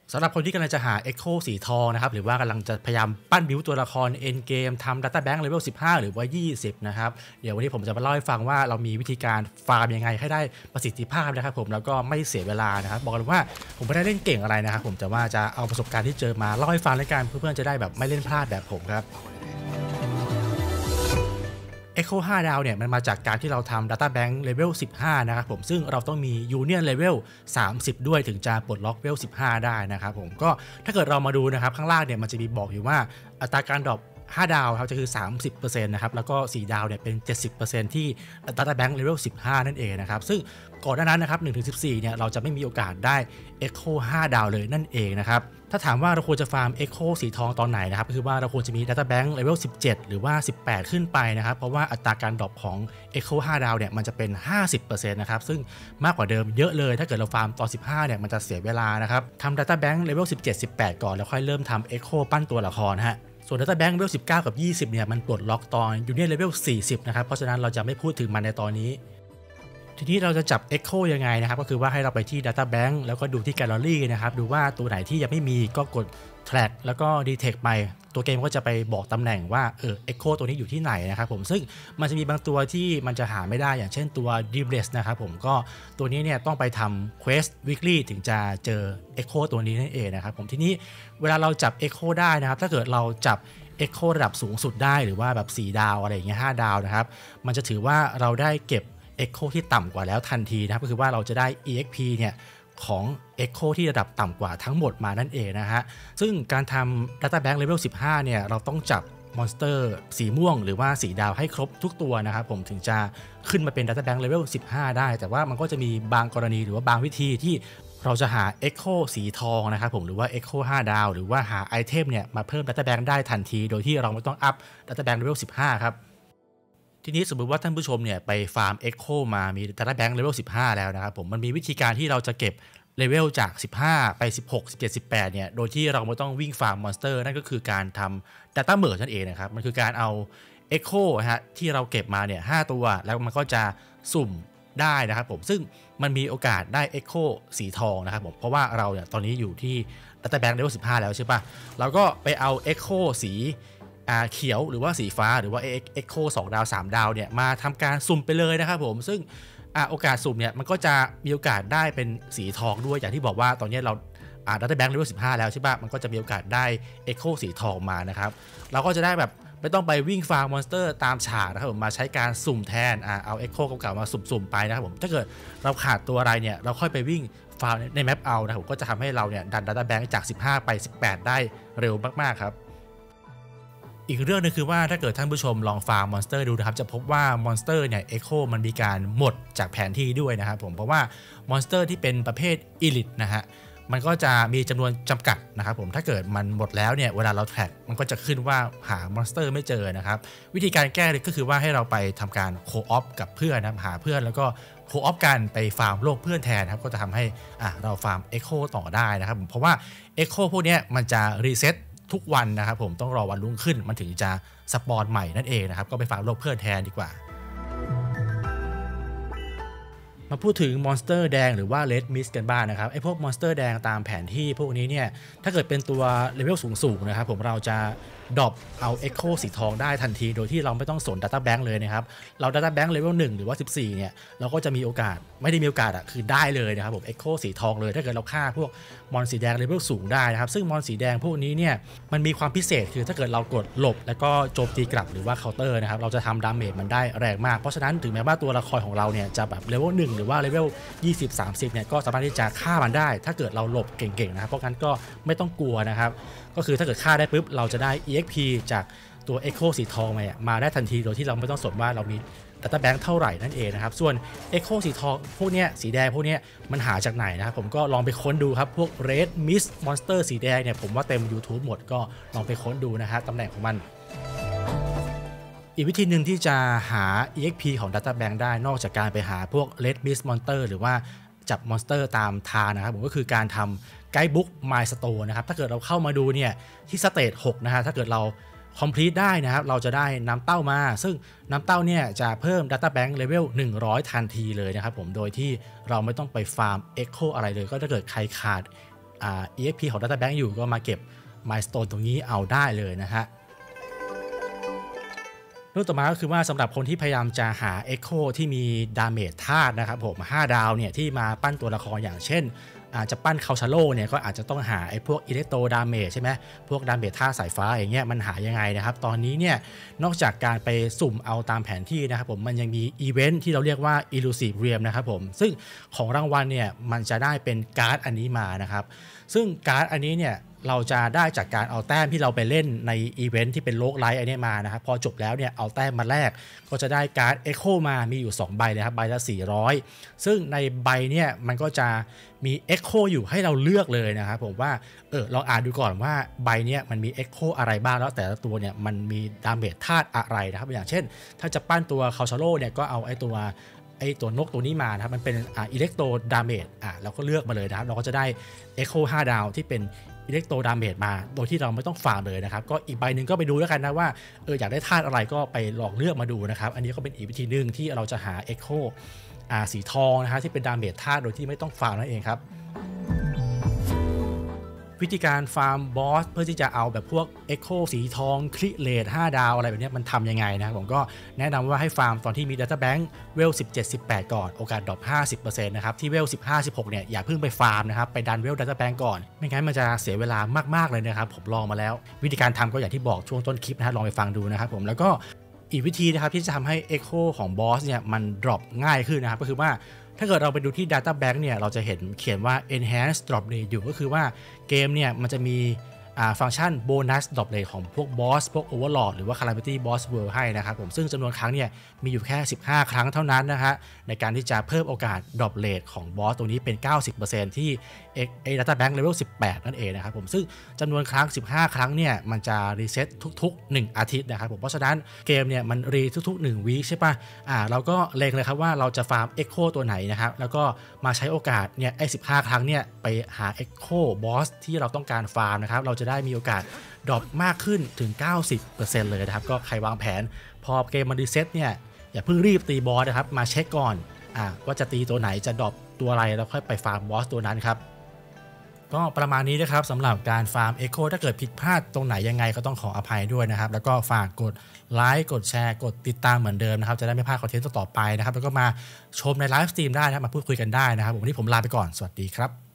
สำหรับคนที่กำลังจะหา Echo สีทองนะครับหรือว่ากำลังจะพยายามปั้นบิวตัวละคร End Game ทำ Data Bank Level 15 หรือว่า 20 นะครับเดี๋ยววันนี้ผมจะมาเล่าให้ฟังว่าเรามีวิธีการฟาร์มยังไงให้ได้ประสิทธิภาพนะครับผมแล้วก็ไม่เสียเวลานะครับบอกเลยว่าผมไม่ได้เล่นเก่งอะไรนะครับผมแต่ว่าจะเอาประสบการณ์ที่เจอมาเล่าให้ฟังแล้วกันเพื่อนๆจะได้แบบไม่เล่นพลาดแบบผมครับEcho 5 ดาวเนี่ยมันมาจากการที่เราทำ Data Bank Level 15 นะครับผมซึ่งเราต้องมี Union Level 30 ด้วยถึงจะปลดล็อก Level 15 ได้นะครับผมก็ถ้าเกิดเรามาดูนะครับข้างล่างเนี่ยมันจะมีบอกอยู่ว่าอัตราการดรอป5 ดาวครับจะคือ 30% นะครับแล้วก็4 ดาวเนี่ยเป็น 70% ที่ Data Bank Level 15 นั่นเองนะครับซึ่งก่อนหน้านั้นนะครับ 1-14 เนี่ยเราจะไม่มีโอกาสได้ Echo 5 ดาวเลยนั่นเองนะครับถ้าถามว่าเราควรจะฟาร์ม Echo สีทองตอนไหนนะครับก็คือว่าเราควรจะมี Data Bank Level 17 หรือว่า 18 ขึ้นไปนะครับเพราะว่าอัตราการดรอปของ Echo 5 ดาวเนี่ยมันจะเป็น 50% นะครับซึ่งมากกว่าเดิมเยอะเลยถ้าเกิดเราฟาร์มตอน 15 เนี่ยมันจะเสียเวลานะครับทำ Data Bank Level 17-18 ก่อนแล้วค่อยเริ่มทำ Echo ปั้นตัวละครฮะส่วน Data Bank Level 19 กับ 20 เนี่ยมันปลดล็อกตอน Union Level 40 นะครับเพราะฉะนั้นเราจะไม่พูดถึงมันในตอนนี้ทีนี้เราจะจับ Echo ยังไงนะครับก็คือว่าให้เราไปที่ Data Bank แล้วก็ดูที่ Gallery นะครับดูว่าตัวไหนที่ยังไม่มีก็กด Track แล้วก็ Detect ไปตัวเกมก็จะไปบอกตำแหน่งว่าEcho ตัวนี้อยู่ที่ไหนนะครับผมซึ่งมันจะมีบางตัวที่มันจะหาไม่ได้อย่างเช่นตัว Dreamless นะครับผมก็ตัวนี้เนี่ยต้องไปทำ Quest Weekly ถึงจะเจอ Echo ตัวนี้นั่นเองนะครับผมทีนี้เวลาเราจับ Echo ได้นะครับถ้าเกิดเราจับ Echo ระดับสูงสุดได้หรือว่าแบบ4 ดาวอะไรอย่างเงี้ย5 ดาวนะครับมันจะถือว่าเราได้เก็บEcho ที่ต่ำกว่าแล้วทันทีนะครับก็คือว่าเราจะได้ EXP เนี่ยของ Echo ที่ระดับต่ำกว่าทั้งหมดมานั่นเองนะฮะซึ่งการทำ Data Bank Level 15 เนี่ยเราต้องจับมอนสเตอร์สีม่วงหรือว่าสีดาวให้ครบทุกตัวนะครับผมถึงจะขึ้นมาเป็น Data Bank Level 15 ได้แต่ว่ามันก็จะมีบางกรณีหรือว่าบางวิธีที่เราจะหา Echo สีทองนะครับผมหรือว่า Echo 5 ดาวหรือว่าหาไอเทมเนี่ยมาเพิ่ม Data Bank ได้ทันทีโดยที่เราไม่ต้องอัพ Data Bank Level 15 ครับทีนี้สมมติว่าท่านผู้ชมเนี่ยไปฟาร์ม Echo มามี Data Bank Level 15 แล้วนะครับผมมันมีวิธีการที่เราจะเก็บเลเวลจาก15ไป16 17 18เนี่ยโดยที่เราไม่ต้องวิ่งฟาร์มมอนสเตอร์นั่นก็คือการทำ Data Merge นั่นเองนะครับมันคือการเอา Echo ฮะที่เราเก็บมาเนี่ย5ตัวแล้วมันก็จะสุ่มได้นะครับผมซึ่งมันมีโอกาสได้ Echo สีทองนะครับผมเพราะว่าเราเนี่ยตอนนี้อยู่ที่ Data Bank Level 15 แล้วใช่ปะเราก็ไปเอา Echo สีเขียวหรือว่าสีฟ้าหรือว่า Echo 2 ดาว 3 ดาวเนี่ยมาทำการสุ่มไปเลยนะครับผมซึ่งโอกาสสุ่มเนี่ยมันก็จะมีโอกาสได้เป็นสีทองด้วยอย่างที่บอกว่าตอนนี้เราData Bank Level 15 แล้วใช่ปะมันก็จะมีโอกาสได้ Echo สีทองมานะครับเราก็จะได้แบบไม่ต้องไปวิ่งฟาร์มมอนสเตอร์ตามฉากนะครับผมมาใช้การสุ่มแทนเอา Echo เก่าๆมาสุ่มๆไปนะครับผมถ้าเกิดเราขาดตัวอะไรเนี่ยเราค่อยไปวิ่งฟาร์มในแมปเอานะครับผมก็จะทำให้เราเนี่ยดัน Data Bank จาก 15 ไป 18 ได้เร็วมากๆครับอีกเรื่องนึงคือว่าถ้าเกิดท่านผู้ชมลองฟาร์มมอนสเตอร์ดูนะครับจะพบว่ามอนสเตอร์เนี่ย Echo มันมีการหมดจากแผนที่ด้วยนะครับผมเพราะว่ามอนสเตอร์ที่เป็นประเภท Elite นะฮะมันก็จะมีจำนวนจำกัดนะครับผมถ้าเกิดมันหมดแล้วเนี่ยเวลาเราแท็กมันก็จะขึ้นว่าหามอนสเตอร์ไม่เจอนะครับวิธีการแก้ก็คือว่าให้เราไปทำการโคออฟกับเพื่อนนะหาเพื่อนแล้วก็โคออฟกันไปฟาร์มโลกเพื่อนแทนครับก็จะทำให้เราฟาร์ม Echo ต่อได้นะครับเพราะว่า Echo พวกนี้มันจะรีเซ็ตทุกวันนะครับผมต้องรอวันรุ่งขึ้นมันถึงจะสปอนใหม่นั่นเองนะครับก็ไปฟาร์มโลกเพื่อนแทนดีกว่ามาพูดถึงมอนสเตอร์แดงหรือว่า Red Mist กันบ้าง นะครับไอ้พวกมอนสเตอร์แดงตามแผนที่พวกนี้เนี่ยถ้าเกิดเป็นตัวเลเวลสูงๆนะครับผมเราจะดรอปเอา Echo สีทองได้ทันทีโดยที่เราไม่ต้องสน Data Bank เลยนะครับเรา Data Bank Level 1 หรือว่า 14 เนี่ยเราก็จะมีโอกาสไม่ได้มีโอกาสคือได้เลยนะครับผม Echo สีทองเลยถ้าเกิดเราฆ่าพวกมอนสีแดงเลเวลสูงได้นะครับซึ่งมอนสีแดงพวกนี้เนี่ยมันมีความพิเศษคือถ้าเกิดเรากดหลบแล้วก็โจมตีกลับหรือว่าเคาน์เตอร์นะครับเราจะทำดาเมจมันได้แรงมากเพราะฉะนั้นถึงแม้ว่าตัวละครของเราเนี่ยจะแบบเลเวล 1 หรือว่าเลเวล 20-30 เนี่ยก็สามารถที่จะฆ่ามันได้ถ้าเกิดเราหลบเก่งๆนะครับเพราะงั้นก็ไม่ต้องกลัวนะครับก็คือถ้าเกิดฆ่าได้ปุ๊บเราจะได้ EXP จากตัว Echo สีทองมาได้ทันทีโดยที่เราไม่ต้องสนว่าเรามี Data Bank เท่าไหร่นั่นเองนะครับส่วน Echo สีทองพวกเนี้ยสีแดงพวกเนี้ยมันหาจากไหนนะครับผมก็ลองไปค้นดูครับพวก Red Mist Monster สีแดงเนี่ยผมว่าเต็ม YouTube หมดก็ลองไปค้นดูนะฮะตำแหน่งของมันอีกวิธีหนึ่งที่จะหา EXP ของ Data Bank ได้นอกจากการไปหาพวก Red Mist Monster หรือว่าจับมอนสเตอร์ตามทางนะครับผมก็คือการทำไกด์บุ๊ก My Store นะครับถ้าเกิดเราเข้ามาดูเนี่ยที่สเตจ6นะฮะถ้าเกิดเรา complete ได้นะครับเราจะได้น้ำเต้ามาซึ่งน้ำเต้าเนี่ยจะเพิ่ม Data Bank Level 100 ทันทีเลยนะครับผมโดยที่เราไม่ต้องไปฟาร์ม Echo อะไรเลยก็ถ้าเกิดใครขาด EXP ของ Data Bank อยู่ก็มาเก็บ Milestone ตรงนี้เอาได้เลยนะฮะเรื่องต่อมาก็คือว่าสำหรับคนที่พยายามจะหา Echo ที่มีดาเมจธาตุนะครับผม5ดาวเนี่ยที่มาปั้นตัวละครอย่างเช่นอาจจะปั้นคาชาโลเนี่ยก็อาจจะต้องหาไอ้พวกอิเล็กโตรดาเมจใช่ไหมพวกดาเมจธาตุสายฟ้าอย่างเงี้ยมันหายังไงนะครับตอนนี้เนี่ยนอกจากการไปสุ่มเอาตามแผนที่นะครับผมมันยังมีอีเวนท์ที่เราเรียกว่า Elusive Realm นะครับผมซึ่งของรางวัลเนี่ยมันจะได้เป็นการ์ดอันนี้มานะครับซึ่งการ์ดอันนี้เนี่ยเราจะได้จากการเอาแต้มที่เราไปเล่นในอีเวนท์ที่เป็นโลกไลท์อันนี้มานะครับพอจบแล้วเนี่ยเอาแต้มมาแลกก็จะได้การ์ด Echo มามีอยู่2ใบเลยครับใบละ400ซึ่งในใบเนี่ยมันก็จะมี Echo อยู่ให้เราเลือกเลยนะครับผมว่าลองอ่านดูก่อนว่าใบเนี้ยมันมี Echo อะไรบ้างแล้วแต่ละตัวเนี่ยมันมีดาเมจธาตุอะไรนะครับอย่างเช่นถ้าจะปั้นตัวคาชาโลเนี่ยก็เอาไอ้ตัวนกตัวนี้มานะครับมันเป็นอิเล็กโตรดาเมจเราก็เลือกมาเลยนะครับเราก็จะได้ Echo 5 ดาวที่เป็นอิเล็กโตรดาเมจมาโดยที่เราไม่ต้องฟาร์มเลยนะครับก็อีกใบหนึ่งก็ไปดูแล้วกันนะว่าอยากได้ธาตุอะไรก็ไปลองเลือกมาดูนะครับอันนี้ก็เป็นอีกวิธีหนึ่งที่เราจะหา Echo สีทองนะครับที่เป็นดาเมจธาตุโดยที่ไม่ต้องฟาร์มนั่นเองครับวิธีการฟาร์มบอสเพื่อที่จะเอาแบบพวก Echo สีทองคลิเลต5ดาวอะไรแบบนี้มันทำยังไงนะครับผมก็แนะนำว่าให้ฟาร์มตอนที่มี Data Bank เวล 17-18 ก่อนโอกาสดรอป 50% นะครับที่เวล 15-16 เนี่ยอย่าเพิ่งไปฟาร์มนะครับไปดันเวล Data Bank ก่อนไม่งั้นมันจะเสียเวลามากๆเลยนะครับผมลองมาแล้ววิธีการทำก็อย่างที่บอกช่วงต้นคลิปนะลองไปฟังดูนะครับผมแล้วก็อีกวิธีนะครับที่จะทำให้ Echo ของบอสเนี่ยมันดรอปง่ายขึ้นนะครับก็คือว่าถ้าเกิดเราไปดูที่ Data Bank เนี่ยเราจะเห็นเขียนว่า Enhanced Drop Rate อยู่ก็คือว่าเกมเนี่ยมันจะมีฟังก์ชัน Bonus Drop Rate ของพวกบอสพวก Overlord หรือว่า Calamity Boss World ให้นะครับผมซึ่งจำนวนครั้งเนี่ยมีอยู่แค่15ครั้งเท่านั้นนะฮะในการที่จะเพิ่มโอกาส Drop Rate ของบอสตัวนี้เป็น 90% ที่Data Bank Level 18 นั่นเองนะครับผมซึ่งจำนวนครั้ง15ครั้งเนี่ยมันจะรีเซ็ตทุกๆ1อาทิตย์นะครับผมเพราะฉะนั้นเกมเนี่ยมันรีทุกๆ1วีคใช่ปะเราก็เล็งเลยครับว่าเราจะฟาร์ม Echo ตัวไหนนะครับแล้วก็มาใช้โอกาสเนี่ย15ครั้งเนี่ยไปหา Echo Boss ที่เราต้องการฟาร์มนะครับเราจะได้มีโอกาสดรอปมากขึ้นถึง 90% เลยนะครับก็ใครวางแผนพอเกมมันรีเซ็ตเนี่ยอย่าเพิ่งรีบตีบอสนะครับมาเช็คก่อนว่าจะตีตัวไหนจะดรอปตัวอะไรแล้วค่อยไปฟาร์มบอสตัวนั้นครับก็ประมาณนี้นะครับสำหรับการฟาร์ม Echo ถ้าเกิดผิดพลาดตรงไหนยังไงก็ต้องขออภัยด้วยนะครับแล้วก็ฝากกดไลค์กดแชร์กดติดตามเหมือนเดิมนะครับจะได้ไม่พลาดคอนเทนต์ต่อไปนะครับแล้วก็มาชมในไลฟ์สตรีมได้นะมาพูดคุยกันได้นะครับวันนี้ผมลาไปก่อนสวัสดีครับ